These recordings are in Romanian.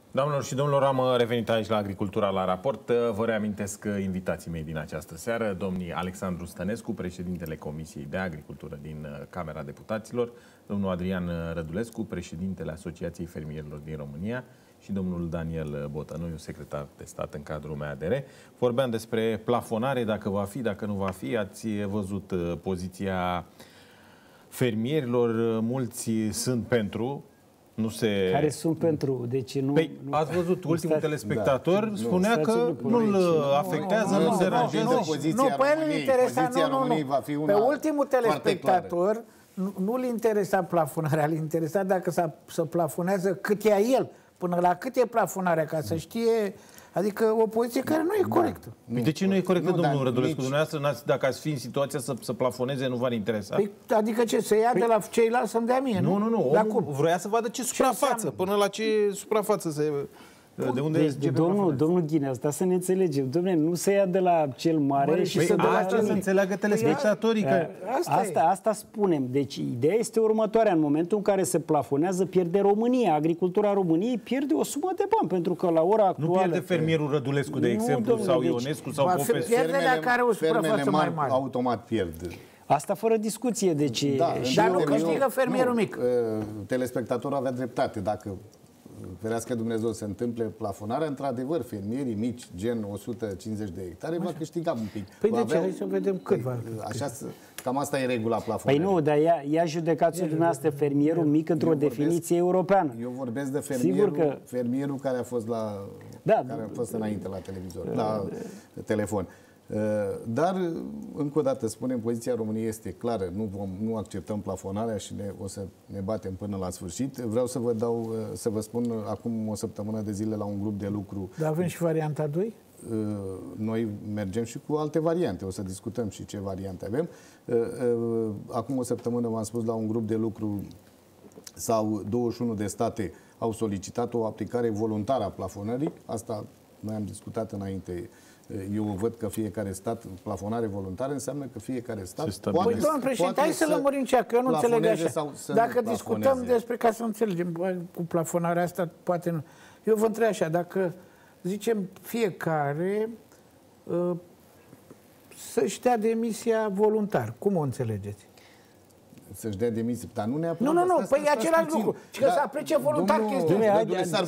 Doamnelor și domnilor, am revenit aici la Agricultura la raport. Vă reamintesc invitații mei din această seară, domnii Alexandru Stănescu, președintele Comisiei de Agricultură din Camera Deputaților, domnul Adrian Rădulescu, președintele Asociației Fermierilor din România și domnul Daniel Botănoiu, secretar de stat în cadrul MADR. Vorbeam despre plafonare, dacă va fi, dacă nu va fi. Ați văzut poziția fermierilor, mulți sunt pentru. Nu se... Care sunt pentru, deci nu... Păi, ați văzut, ultimul telespectator spunea că nu-l afectează, nu se deranjează. Nu, pe el îl interesa, nu. Pe ultimul telespectator nu-l interesa plafonarea, îl interesa dacă se plafonează cât e el, până la cât e plafonarea, ca să știe... Adică o poziție care nu e corectă. De ce nu e corectă, domnul Rădulescu? Dumneavoastră, dacă ați fi în situația să plafoneze, nu v-ar interesa? Păi, adică ce, să ia de la ceilalți să-mi dea mie, nu? Nu, omul vrea să vadă ce suprafață, până la ce suprafață se... De unde domnul Ghinea, asta să ne înțelegem. Dom'le, nu se ia de la cel mare și să dea asta să înțeleagă telespectatorii. Asta spunem. Deci ideea este următoarea. În momentul în care se plafonează, pierde România. Agricultura României pierde o sumă de bani, pentru că la ora actuală... Nu pierde fermierul Rădulescu, de exemplu, sau Ionescu, sau Popescu. Fermele care o suprafață mai mare. Automat pierd. Asta fără discuție. Deci, dar nu câștigă fermierul mic. Telespectatorul avea dreptate. Dacă ferească Dumnezeu se întâmple plafonarea, într-adevăr, fermierii mici, gen 150 de hectare, va câștiga un pic. Păi de ce? Hai să vedem cât va cam asta e regula plafonării. Păi nu, dar ia judecați dumneavoastră fermierul mic într-o definiție europeană. Eu vorbesc de fermierul care a fost care a fost înainte la televizor, la telefon. Dar, încă o dată spunem, poziția României este clară. Nu acceptăm plafonarea și o să ne batem până la sfârșit. Vreau să vă spun, acum o săptămână de zile la un grup de lucru... Dar avem și varianta 2? Noi mergem și cu alte variante. O să discutăm și ce variante avem. Acum o săptămână v-am spus la un grup de lucru, sau 21 de state au solicitat o aplicare voluntară a plafonării. Asta noi am discutat înainte. Eu văd că fiecare stat, plafonare voluntară, înseamnă că fiecare stat poate... Păi, domnul președinte, hai să lămurim cea, că eu nu înțeleg așa. Dacă discutăm despre, ca să înțelegem, cu plafonarea asta, poate nu. Eu vă întreb așa, dacă zicem fiecare să-și dea demisia voluntar, cum o înțelegeți? Să-și dea demisia, dar nu neapărat... Nu, păi e același lucru. Și că să aplece voluntar chestiunea.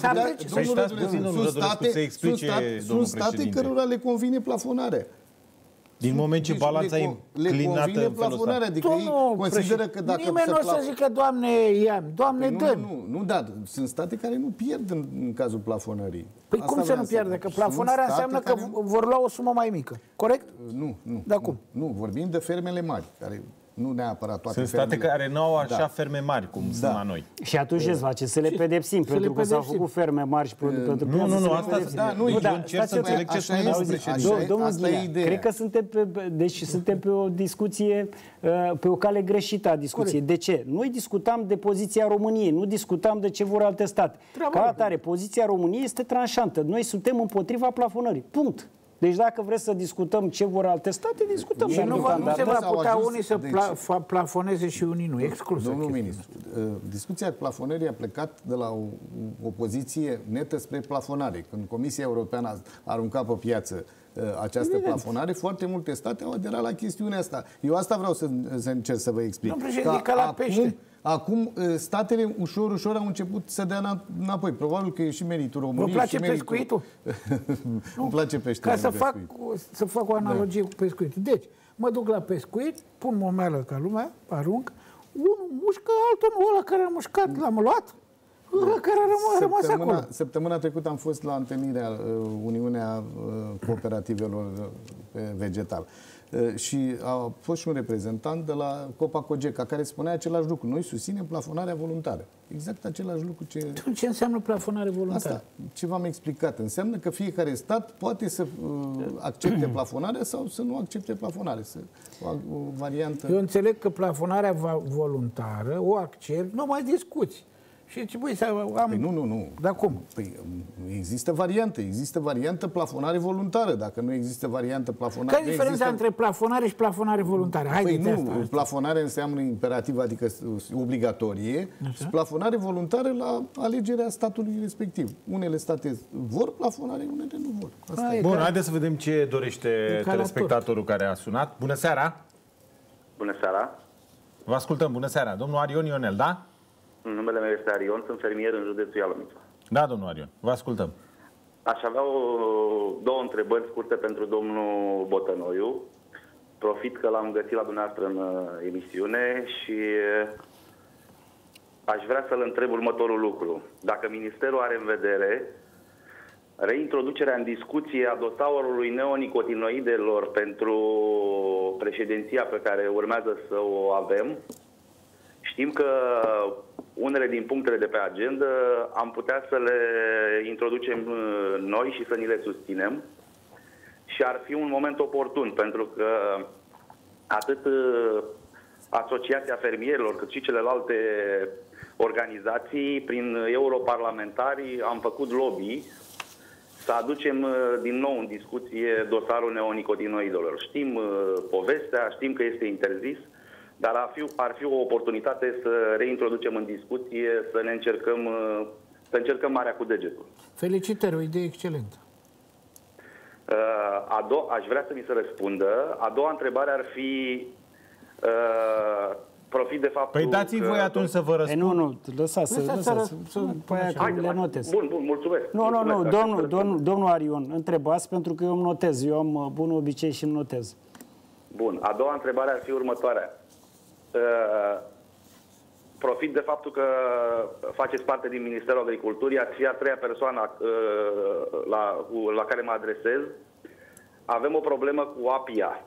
Sunt state cărora le convine plafonarea. Din moment ce balanța e înclinată în felul ăsta. Adică ei consideră că dacă... Nimeni nu o să zică, Doamne, ia-mi, Doamne, dă-mi. Nu, dar sunt state care nu pierd în cazul plafonării. Păi cum să nu pierde? Că plafonarea înseamnă că vor lua o sumă mai mică. Corect? Nu. Dar cum? Nu, vorbim de fermele mari, care... Nu neapărat toate fermele. Sunt state care nu au așa ferme mari, cum sunt la noi. Și atunci ce face? Să le pedepsim, pentru că s-au făcut ferme mari și pentru... Nu, asta... Eu încerc să înțeleg ce spune domnul președinte. Domnul Ghinea, cred că suntem pe o discuție, pe o cale greșită a discuției. De ce? Noi discutam de poziția României, nu discutam de ce vor alte state. Ca atare, poziția României este tranșantă. Noi suntem împotriva plafonării. Punct. Deci dacă vreți să discutăm ce vor alte state, discutăm. Și nu se va putea unii să plafoneze și unii nu. Exclus. Domnul ministru, discuția plafonării a plecat de la o poziție netă spre plafonare. Când Comisia Europeană a aruncat pe piață această plafonare, foarte multe state au aderat la chestiunea asta. Eu asta vreau să încerc să vă explic. Domnul președinte, ca la pește. Acum, statele ușor au început să dea înapoi. Probabil că e și meritul României. Vă place pescuitul? Îmi place peștele. Ca să fac o analogie cu pescuitul. Deci, mă duc la pescuit, pun momeală ca lumea, arunc, unul mușcă, altul nu, ăla care a mușcat, l-am luat, ăla care a rămas acolo. Săptămâna trecută am fost la întâlnirea Uniunea Cooperativelor Vegetal. Și a fost și un reprezentant de la Copa-Cogeca care spunea același lucru. Noi susținem plafonarea voluntară. Exact același lucru ce... Ce înseamnă plafonare voluntară? Asta, ce v-am explicat. Înseamnă că fiecare stat poate să accepte plafonarea sau să nu accepte plafonare. O variantă... Eu înțeleg că plafonarea voluntară o accept, nu mai discuți. Și zice, băi, am... Păi nu. Dar cum? Păi există variante. Există variantă plafonare voluntară. Dacă nu există variantă plafonare... Care e diferența între plafonare și plafonare voluntară? Păi nu, plafonare înseamnă imperativ, adică obligatorie. Și plafonare voluntară la alegerea statului respectiv. Unele state vor plafonare, unele nu vor. Asta e. Bun, haideți să vedem ce dorește telespectatorul care a sunat. Bună seara! Bună seara! Vă ascultăm, bună seara. Domnul Arion Ionel, da? Numele meu este Arion, sunt fermier în județul Ialomița. Da, domnul Arion, vă ascultăm. Aș avea două întrebări scurte pentru domnul Botănoiu. Profit că l-am găsit la dumneavoastră în emisiune și aș vrea să-l întreb următorul lucru. Dacă Ministerul are în vedere reintroducerea în discuție a dosarului neonicotinoidelor pentru președinția pe care urmează să o avem. Știm că unele din punctele de pe agenda am putea să le introducem noi și să ni le susținem și ar fi un moment oportun, pentru că atât Asociația Fermierilor cât și celelalte organizații, prin europarlamentari, am făcut lobby să aducem din nou în discuție dosarul neonicotinoidelor. Știm povestea, știm că este interzis, dar ar fi o oportunitate să reintroducem în discuție, să încercăm marea cu degetul. Felicitări, o idee excelentă. Aș vrea să mi se răspundă. A doua întrebare ar fi profit de faptul. Păi dați-i voi atunci să vă răspund. Nu, lăsați. Le notez. Bun, mulțumesc. Nu, domnul Arion, întrebați pentru că eu îmi notez. Eu am bun obicei și îmi notez. Bun, a doua întrebare ar fi următoarea. Profit de faptul că faceți parte din Ministerul Agriculturii, ați fi a treia persoană la care mă adresez. Avem o problemă cu APIA.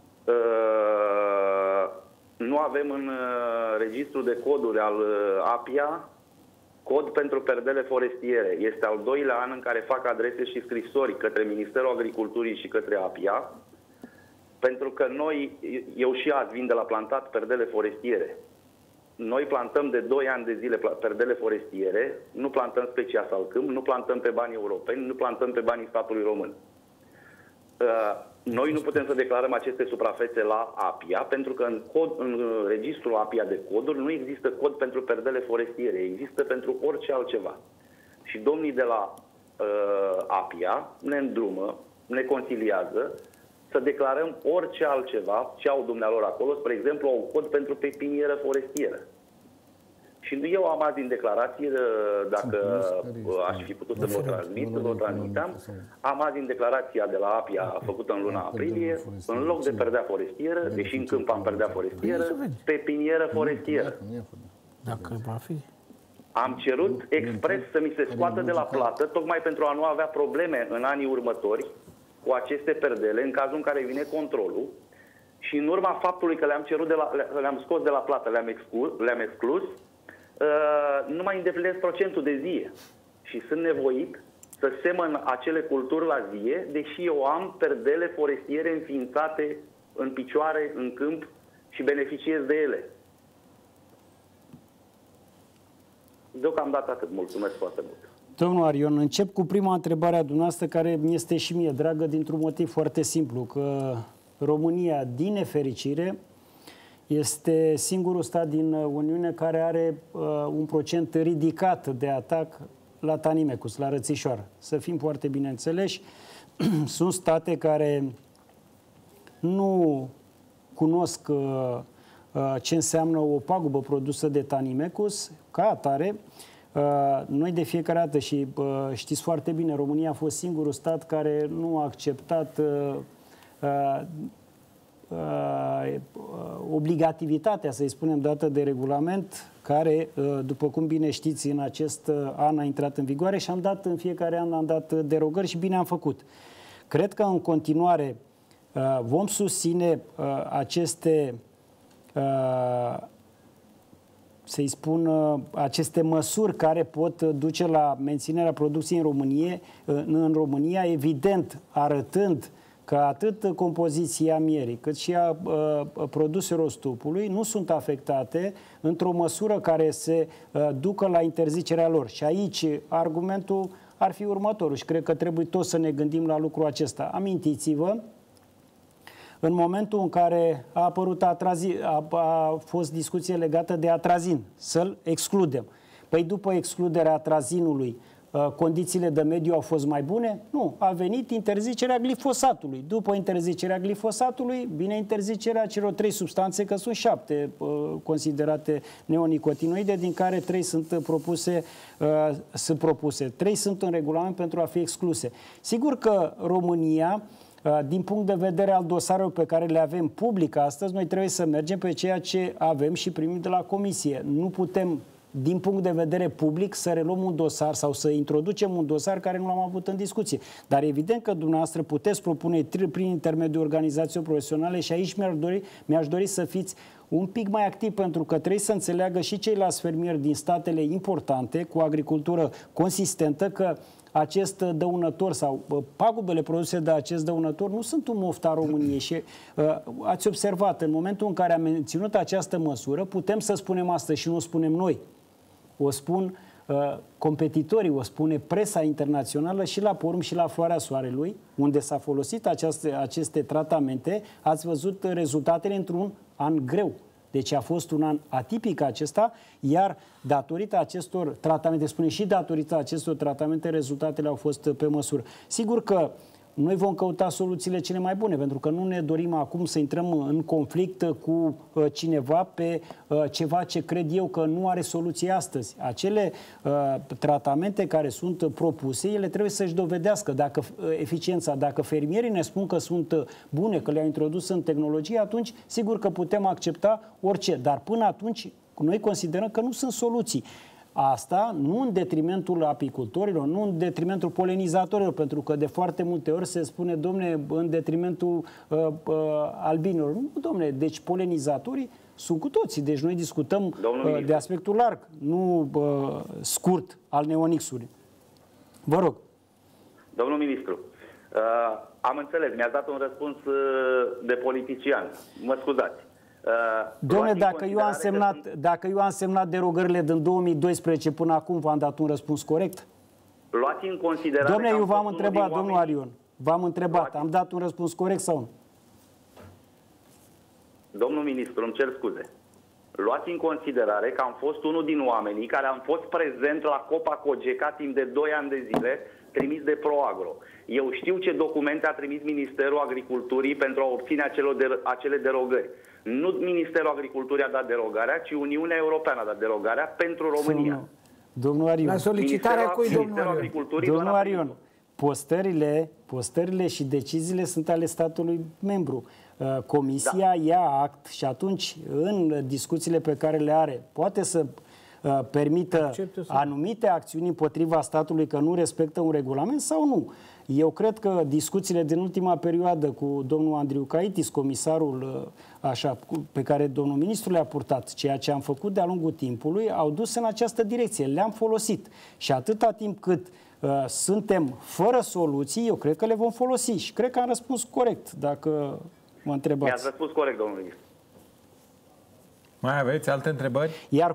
Nu avem în registrul de coduri al APIA cod pentru perdele forestiere. Este al doilea an în care fac adrese și scrisori către Ministerul Agriculturii și către APIA, pentru că eu și azi vin de la plantat perdele forestiere. Noi plantăm de 2 ani de zile perdele forestiere, nu plantăm specia salcâm, nu plantăm pe banii europeni, nu plantăm pe banii statului român. Noi nu putem să declarăm aceste suprafețe la APIA, pentru că în registrul APIA de coduri nu există cod pentru perdele forestiere, există pentru orice altceva. Și domnii de la APIA ne îndrumă, ne conciliază să declarăm orice altceva ce au dumnealor acolo, spre exemplu, au cod pentru pepinieră forestieră. Și eu am azi în declarație, dacă aș fi putut să vă transmitam, am azi în declarația de la APIA făcută în luna aprilie, în loc de perdea forestieră, deși în câmp am perdea forestieră, pepinieră forestieră. Dacă va fi. Am cerut expres să mi se scoată de la plată, tocmai pentru a nu avea probleme în anii următori cu aceste perdele, în cazul în care vine controlul, și în urma faptului că le-am scos de la plată, le-am exclus, nu mai îndeplinesc procentul de zie. Și sunt nevoit să semăn acele culturi la zie, deși eu am perdele forestiere înființate în picioare, în câmp și beneficiez de ele. Deocamdată atât. Mulțumesc foarte mult. Domnul Arion, încep cu prima întrebare a dumneavoastră, care mi este și mie dragă dintr-un motiv foarte simplu, că România, din nefericire, este singurul stat din Uniune care are un procent ridicat de atac la Tanimecus, la rățișoară. Să fim foarte bine înțeleși, sunt state care nu cunosc ce înseamnă o pagubă produsă de Tanimecus, ca atare. Noi de fiecare dată, și știți foarte bine, România a fost singurul stat care nu a acceptat obligativitatea, să-i spunem, dată de regulament, care, după cum bine știți, în acest an a intrat în vigoare și în fiecare an am dat derogări și bine am făcut. Cred că în continuare vom susține aceste să-i spun, aceste măsuri care pot duce la menținerea producției în România, evident arătând că atât compoziția mierii, cât și a produselor stupului nu sunt afectate într-o măsură care se ducă la interzicerea lor. Și aici argumentul ar fi următorul și cred că trebuie toți să ne gândim la lucrul acesta. Amintiți-vă, în momentul în care a apărut a fost discuție legată de atrazin, să-l excludem. Păi după excluderea atrazinului, condițiile de mediu au fost mai bune? Nu. A venit interzicerea glifosatului. După interzicerea glifosatului, vine interzicerea celor 3 substanțe, că sunt 7 considerate neonicotinoide, din care 3 sunt propuse. 3 sunt în regulament pentru a fi excluse. Sigur că România, din punct de vedere al dosarelor pe care le avem public astăzi, noi trebuie să mergem pe ceea ce avem și primim de la Comisie. Nu putem, din punct de vedere public, să reluăm un dosar sau să introducem un dosar care nu l-am avut în discuție. Dar evident că dumneavoastră puteți propune prin intermediul organizațiilor profesionale și aici mi-aș dori să fiți un pic mai activ, pentru că trebuie să înțeleagă și ceilalți fermieri din statele importante cu agricultură consistentă că acest dăunător sau pagubele produse de acest dăunător nu sunt un moft al României și ați observat, în momentul în care am menținut această măsură, putem să spunem asta și nu o spunem noi. O spun competitorii, o spune presa internațională și la Porum și la Floarea Soarelui, unde s-a folosit aceste tratamente, ați văzut rezultatele într-un an greu. Deci a fost un an atipic acesta, iar datorită acestor tratamente, spune și datorită acestor tratamente, rezultatele au fost pe măsură. Sigur că noi vom căuta soluțiile cele mai bune, pentru că nu ne dorim acum să intrăm în conflict cu cineva pe ceva ce cred eu că nu are soluție astăzi. Acele tratamente care sunt propuse, ele trebuie să-și dovedească eficiența. Dacă fermierii ne spun că sunt bune, că le-au introdus în tehnologie, atunci sigur că putem accepta orice. Dar până atunci noi considerăm că nu sunt soluții. Asta nu în detrimentul apicultorilor, nu în detrimentul polenizatorilor, pentru că de foarte multe ori se spune, domne, în detrimentul albinilor. Nu, domne, deci polenizatorii sunt cu toții. Deci noi discutăm de aspectul larg, nu scurt al neonixului. Vă rog. Domnul ministru, am înțeles, mi-ați dat un răspuns de politician. Mă scuzați. Dom'le, dacă eu am semnat derogările din 2012 până acum, v-am dat un răspuns corect? Luați în considerare... Dom'le, eu v-am întrebat, domnul Arion. V-am întrebat, am dat un răspuns corect sau nu? Domnul ministru, îmi cer scuze. Luați în considerare că am fost unul din oamenii care am fost prezent la Copa Cogeca timp de 2 ani de zile, trimis de Proagro. Eu știu ce documente a trimis Ministerul Agriculturii pentru a obține acele derogări. Nu Ministerul Agriculturii a dat derogarea, ci Uniunea Europeană a dat derogarea pentru România. Domnul Arion. La solicitarea cui, domnul Arion? Postările și deciziile sunt ale statului membru. Comisia ia act și atunci, în discuțiile pe care le are, poate să permită anumite acțiuni împotriva statului că nu respectă un regulament sau nu. Eu cred că discuțiile din ultima perioadă cu domnul Andriukaitis, comisarul pe care domnul ministru le-a purtat, ceea ce am făcut de-a lungul timpului, au dus în această direcție. Le-am folosit. Și atâta timp cât suntem fără soluții, eu cred că le vom folosi. Și cred că am răspuns corect, dacă mă întrebați. Mi-ați răspuns corect, domnul ministru. Mai aveți alte întrebări? Iar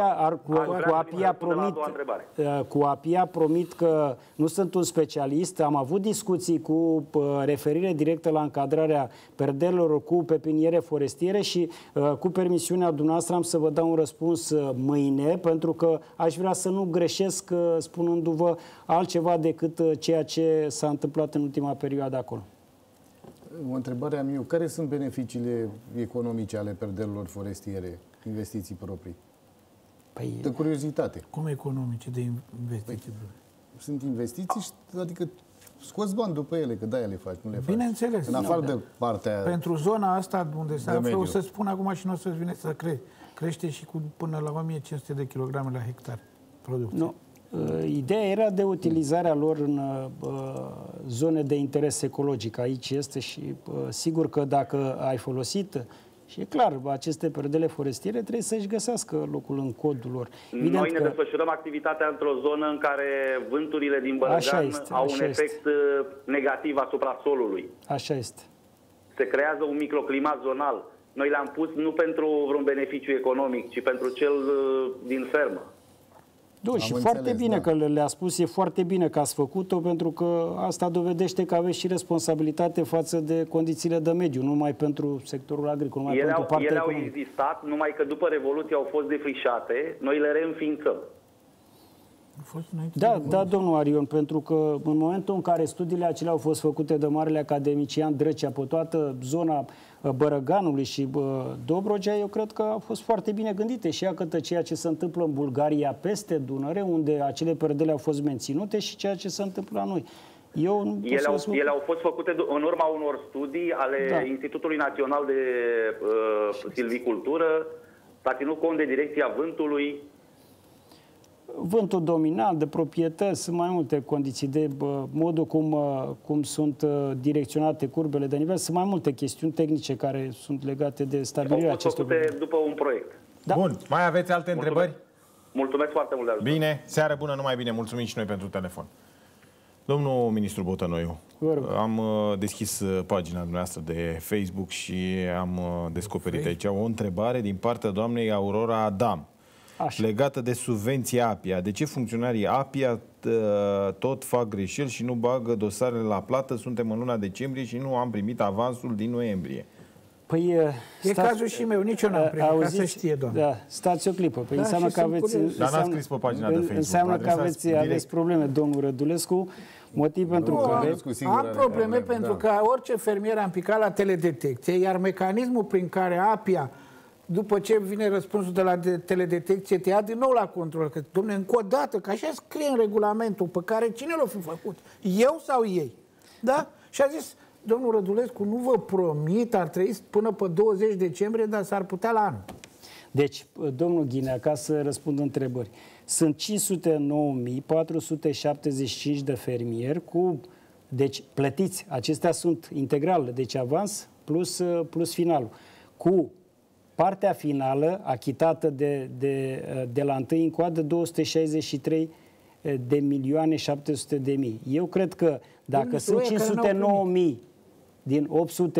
cu APIA promit că nu sunt un specialist. Am avut discuții cu referire directă la încadrarea perdelelor cu pepiniere forestiere și cu permisiunea dumneavoastră am să vă dau un răspuns mâine, pentru că aș vrea să nu greșesc spunându-vă altceva decât ceea ce s-a întâmplat în ultima perioadă acolo. O întrebare am eu. Care sunt beneficiile economice ale perdelelor forestiere, investiții proprii? Păi, de curiozitate. Cum economice de investiții? Sunt investiții, adică scoți bani după ele, că de-aia le faci, nu le faci. Bineînțeles. În afară de partea... Pentru zona asta unde se află, o să spun acum și nu o să-ți vine să crește și cu până la 1500 de kilograme la hectar producție. Nu. Ideea era de utilizarea lor în zone de interes ecologic. Aici este și sigur că dacă ai folosit Și e clar, aceste perdele forestiere trebuie să-și găsească locul în codul lor. Evident noi ne desfășurăm activitatea într-o zonă în care vânturile din Bălăgan au un efect negativ asupra solului. Așa este. Se creează un microclimat zonal. Noi le-am pus nu pentru vreun beneficiu economic, ci pentru cel din fermă. Și foarte bine că le-a spus, e foarte bine că ați făcut-o, pentru că asta dovedește că aveți și responsabilitate față de condițiile de mediu, nu numai pentru sectorul agricol, numai pentru partea ele economică. Au existat, numai că după Revoluție au fost defrișate, noi le reînființăm. Da, domnul Arion, pentru că în momentul în care studiile acelea au fost făcute de marele academician Drăcea pe toată zona Bărăganului și Dobrogea, eu cred că au fost foarte bine gândite și iată ceea ce se întâmplă în Bulgaria peste Dunăre, unde acele perdele au fost menținute, și ceea ce se întâmplă la noi. Ele au fost făcute în urma unor studii ale Institutului Național de Silvicultură, s-a ținut cont de direcția vântului. Vântul dominant, de proprietăți, sunt mai multe condiții, de modul cum sunt direcționate curbele de nivel, sunt mai multe chestiuni tehnice care sunt legate de stabilirea acestor... Au fost făcute după un proiect. Da. Bun, mai aveți alte întrebări? Mulțumesc foarte mult de ajutor. Bine, seară bună, numai bine, mulțumim și noi pentru telefon. Domnul ministru Botănoiu, am deschis pagina dumneavoastră de Facebook și am descoperit aici o întrebare din partea doamnei Aurora Adam. Așa. Legată de subvenția APIA. De ce funcționarii APIA tot fac greșeli și nu bagă dosarele la plată? Suntem în luna decembrie și nu am primit avansul din noiembrie. Păi, e cazul și meu, nici eu n-am primit, ca să știe, doamne. Da, stați o clipă. Păi înseamnă că aveți... Dar n-ați scris pe pagina de Facebook. Înseamnă că aveți probleme, domnul Rădulescu, motiv pentru care... Am probleme pentru că orice fermier am picat la teledetecție, iar mecanismul prin care APIA, după ce vine răspunsul de la teledetecție, te ia din nou la control. Că, dom'le, încă o dată, că așa scrie în regulamentul pe care cine l-a fi făcut? Eu sau ei? Da? Și a zis, domnul Rădulescu, nu vă promit, ar trebui până pe 20 decembrie, dar s-ar putea la anul. Deci, domnul Ghinea, ca să răspund întrebări, sunt 509.475 de fermieri deci plătiți, acestea sunt integrale, deci avans plus finalul, cu partea finală achitată de la 1 încoadă 263 de milioane 700 de mii. Eu cred că dacă sunt 509.000 din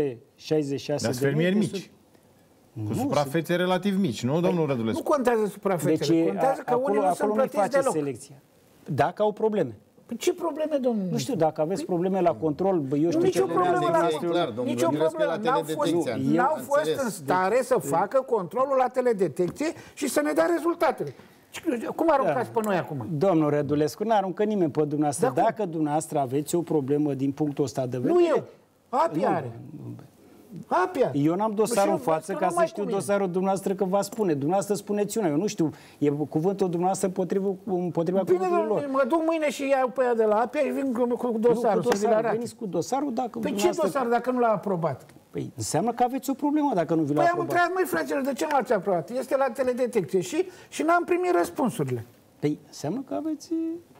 866 de fermieri mici. Cu suprafețe relativ mici, nu, domnul Rădulescu? Nu contează suprafețele, deci, contează că unii nu sunt plătiți deloc. Selecția. Dacă au probleme. Păi ce probleme, domnule? Nu știu, dacă aveți probleme la control, eu știu... Nici o problemă la control. Nici o problemă. N-au fost în stare să facă controlul la teledetecție și să ne dea rezultatele. Cum aruncați pe noi acum? Domnul Rădulescu, n-aruncă nimeni pe dumneavoastră. Dacă dumneavoastră aveți o problemă din punctul ăsta de vedere... Nu eu. APIA are. APIA. Eu n-am dosarul în față ca să știu dosarul dumneavoastră, că va spune. Dumneavoastră spuneți una, eu nu știu. E cuvântul dumneavoastră împotriva cuvântului lor. Mă duc mâine și iau pe ea de la APIA și vin cu dosarul. Veniți cu dosarul dacă... Păi ce dosar dacă nu l-a aprobat? Păi înseamnă că aveți o problemă dacă nu vi l-a aprobat. Păi am întrebat, măi, fraților, de ce nu l-ați aprobat? Este la teledetecție și n-am primit răspunsurile. Păi înseamnă că aveți...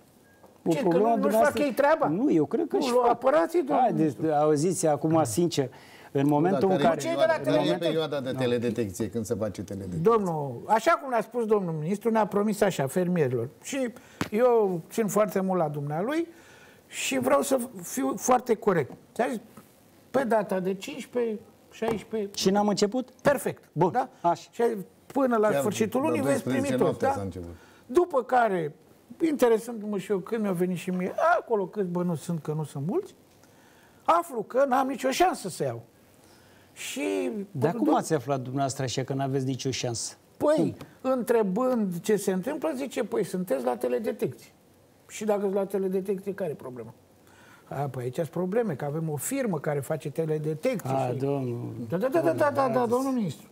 Ce, că nu-și fac ei treaba? Nu, eu cred că și fac. Apărați-i, domnule. Auziți, acum, sincer, în momentul în care... Care e perioada de teledetecție când se face teledetecție? Domnul, așa cum ne-a spus domnul ministru, ne-a promis așa fermierilor. Și eu țin foarte mult la dumnealui și vreau să fiu foarte corect. Ți-a zis, pe data de 15, 16... Și n-am început? Perfect. Bun, da? așa. Și până la sfârșitul lunii veți primi tot. Da? După care, interesându-mă și eu când mi-a venit și mie, acolo câți bănuți sunt, că nu sunt mulți, aflu că n-am nicio șansă să iau. Și... Dar cum ați aflat dumneavoastră așa că n-aveți nicio șansă? Păi, întrebând ce se întâmplă, zice, păi sunteți la teledetecție. Și dacă sunt la teledetecție, care e problema? Păi aici sunt probleme, că avem o firmă care face teledetecție. Domnul... Da, domnul ministru.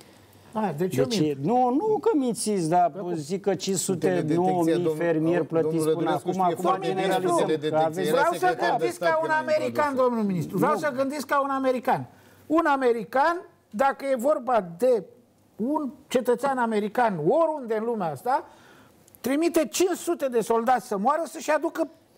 Deci nu că mințiți, dar zic că 509.000 fermieri plătiți până acum generalizăm. Vreau să gândiți ca un american, domnul ministru. Vreau să gândiți ca un american. Un american, dacă e vorba de un cetățean american oriunde în lumea asta, trimite 500 de soldați să moară să-și aducă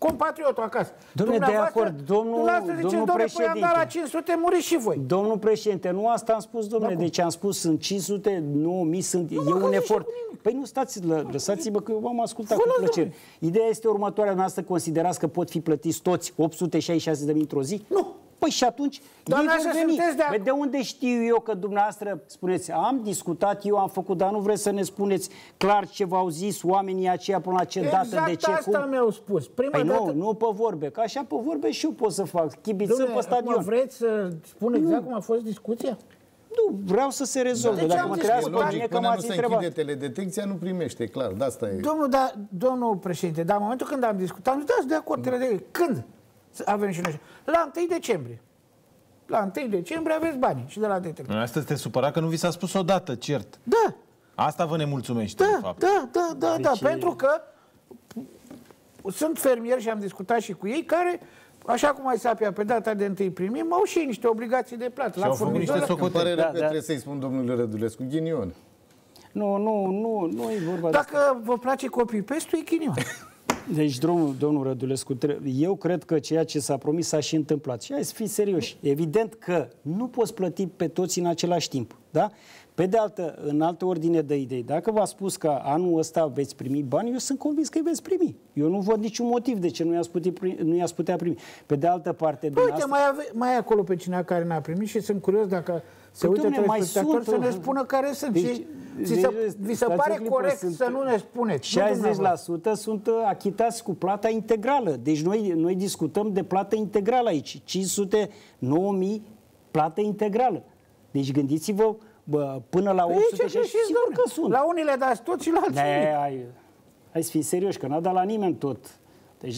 compatriotul acasă. Dom'le, de acord, domnul președinte. Am dat la 500, muriți și voi. Domnul președinte, nu asta am spus, domnule. Deci am spus, sunt 500, 9000, sunt, e un efort. Păi nu, lăsați-vă că eu v-am ascultat cu plăcere. Ideea este următoarea noastră, considerați că pot fi plătiți toți 866.000 într-o zi? Nu. Păi și atunci, ei vor veni. De unde știu eu că dumneavoastră spuneți, am discutat, eu am făcut, dar nu vreți să ne spuneți clar ce v-au zis oamenii aceia până la ce dată, de ce, asta mi-au spus. Păi nu pe vorbe, că așa pe vorbe și eu pot să fac. Chibiță pe stadion. Vreți să spun exact cum a fost discuția? Nu, vreau să se rezolve. Dacă mă întrebați pe mine că m-ați întrebat. Până nu se închide teledetecția, nu primește, clar. De asta e. Domnul președinte, dar în momentul când am discutat, nu dați de acord teledetecția. Când avem și noi? La 1 decembrie. La 1 decembrie aveți banii și de la detecție. Astăzi te supăra că nu vi s-a spus odată, cert. Da. Asta vă nemulțumește, de fapt. Da, pentru că sunt fermieri și am discutat și cu ei care, așa cum ai Sapia pe data de 1 primim, au și ei niște obligații de plată. Și au făcut niște socoteli. Trebuie să-i spun domnului Rădulescu, ghinion. Nu e vorba de asta. Dacă vă place copy-paste-ul, e ghinion. Deci, domnul Rădulescu, eu cred că ceea ce s-a promis s-a și întâmplat. Și hai să fii serioși. Evident că nu poți plăti pe toți în același timp. Da? Pe de în altă ordine de idei, dacă v-a spus că anul ăsta veți primi bani, eu sunt convins că îi veți primi. Eu nu văd niciun motiv de ce nu i-ați putea primi. Pe de altă parte... Uite, mai e acolo pe cineva care n-a primit și sunt curios dacă se uită telespectatori să ne spună care sunt. Deci, vi se pare corect să nu ne spuneți? 60% sunt achitați cu plata integrală. Deci noi discutăm de plată integrală aici. 500, 9000 plată integrală. Deci gândiți-vă până la 800 și sigur că sunt. La unii le dați tot și la alții. Hai să fii serioși, că n-a dat la nimeni tot. Deci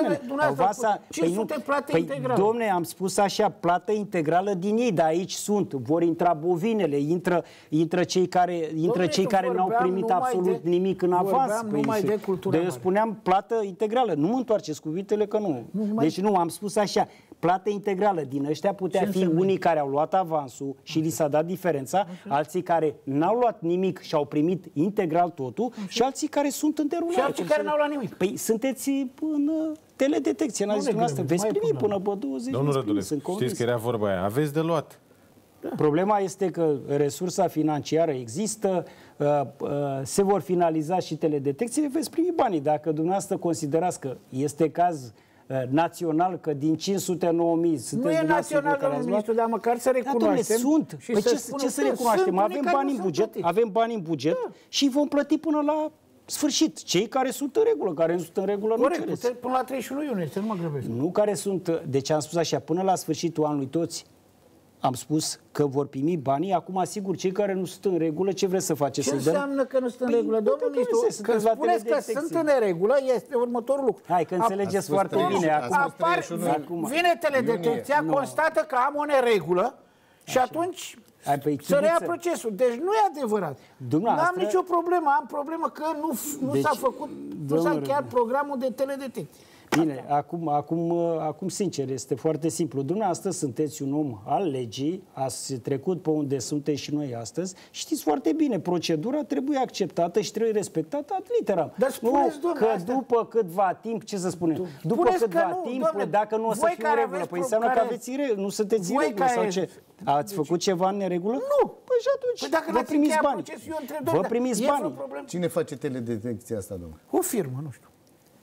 plată integrală. Dom'le, am spus așa, plată integrală din ei, dar aici vor intra bovinele, intră cei care n-au primit absolut nimic în avans. Eu spuneam plată integrală. Nu mă întoarceți cuvintele că nu. Deci nu, am spus așa, plată integrală. Din ăștia putea fi unii care au luat avansul și li s-a dat diferența, alții care n-au luat nimic și au primit integral totul și alții care sunt în derulare. Și alții care n-au luat nimic. Păi sunteți în teledetecție, n-a zis dumneavoastră, veți primi până pe 20. Domnul Rădulescu, știți că era vorba aia, aveți de luat. Problema este că resursa financiară există, se vor finaliza și teledetecțiile, veți primi banii. Dacă dumneavoastră considerați că este caz național, că din 509.000 nu e național, domnul ministru, dar măcar să recunoaștem. Sunt. Păi ce să recunoaștem? Avem bani în buget și vom plăti până la sfârșit. Cei care sunt în regulă, care nu sunt în regulă, nu cereți. Până la 31 iunie, să nu mă grăbesc. Nu care sunt, deci am spus așa, până la sfârșitul anului toți am spus că vor primi banii. Acum, sigur, cei care nu sunt în regulă, ce vreți să faceți? Ce înseamnă că nu sunt în regulă? Domnul ministru, când spuneți că sunt în neregulă, este următorul lucru. Hai, că înțelegeți foarte bine. Vine teledetecția, constată că am o neregulă și atunci să reia procesul. Deci nu e adevărat. N-am nicio problemă. Am problemă că nu s-a făcut, nu s-a încheiat programul de teledetecție. Bine, acum sincer, este foarte simplu. Dumneavoastră sunteți un om al legii, ați trecut pe unde suntem și noi astăzi, știți foarte bine, procedura trebuie acceptată și trebuie respectată ad literam. Dar spuneți, că după câtva timp, ce să spunem? După câtva timp, dacă nu o să fiu în regulă, păi înseamnă că nu sunteți în regulă sau ce? Ați făcut ceva în neregulă? Nu. Păi și atunci vă primiți bani. Vă primiți bani. Cine face teledetecția asta, domnule? O firmă, nu știu.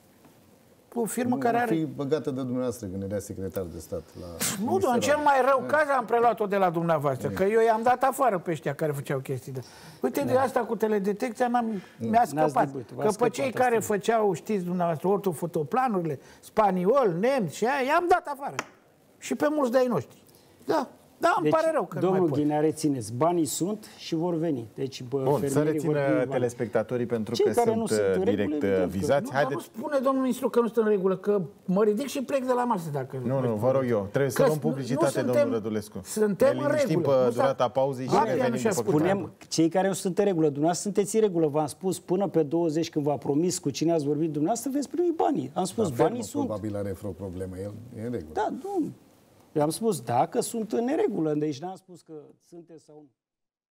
O firmă care are... fi băgată de dumneavoastră când era secretar de stat la... Nu, doar în cel mai rău caz am preluat-o de la dumneavoastră, că eu i-am dat afară pe ăștia care făceau chestii de... Uite, de asta cu teledetecția mi-a scăpat. Că pe cei care făceau, știți dumneavoastră, ortofotoplanurile, spaniol, nemți și aia, i-am dat afară. Și pe mulți de-ai noștri. Da, îmi pare rău că domnul Ghinea, rețineți, banii sunt și vor veni. Deci, bun, să rețină telespectatorii pentru că sunt direct vizați. Nu spune domnul ministru că nu sunt în regulă, că mă ridic și plec de la masă dacă... Nu, vă rog eu. Trebuie să luăm publicitate, domnul Rădulescu. Suntem în regulă. Pe durata pauzei și revenim. Spunem, cei care nu sunt în regulă, dumneavoastră sunteți în regulă. V-am spus, până pe 20, când v-a promis cu cine ați vorbit dumneavoastră, veți primi banii. Am spus, banii sunt. Probabil are vreo problemă, el e în regulă. Da, nu. Eu am spus, dacă sunt în neregulă, deci n-am spus că sunteți sau nu.